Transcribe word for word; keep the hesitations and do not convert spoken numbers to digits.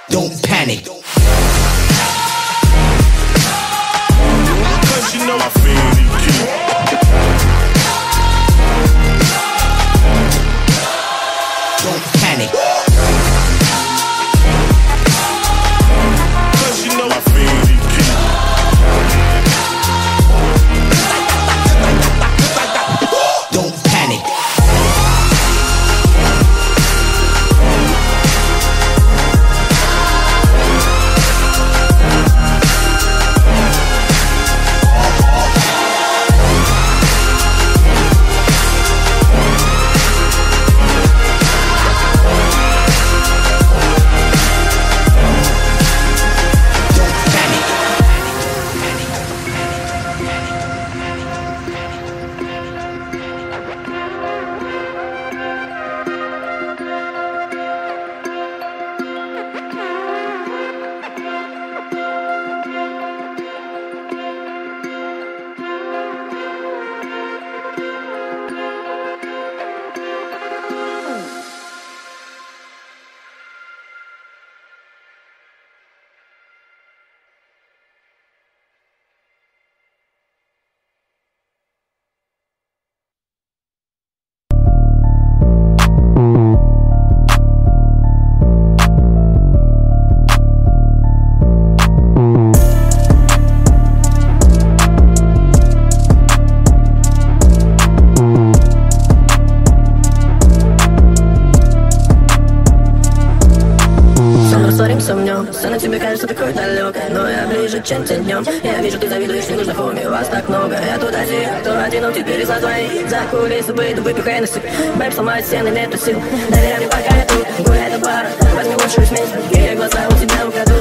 Don't panic. Cause you know I feel you keep. Don't panic. Cause you know I feel you keep. Don't panic. Все на тебе кажется такой далекой, но я ближе, чем ты днем. Я вижу, ты завидуешь, не нужно в уме, вас так много. Я тут один, то один, но теперь из-за твоих за кулисы выйду, выпью Хеннесси. Бэйб, сломает стены, нету сил. Доверяй мне, пока я тут, гуляй до бара. Возьми лучшую смесь, такие глаза у тебя украду.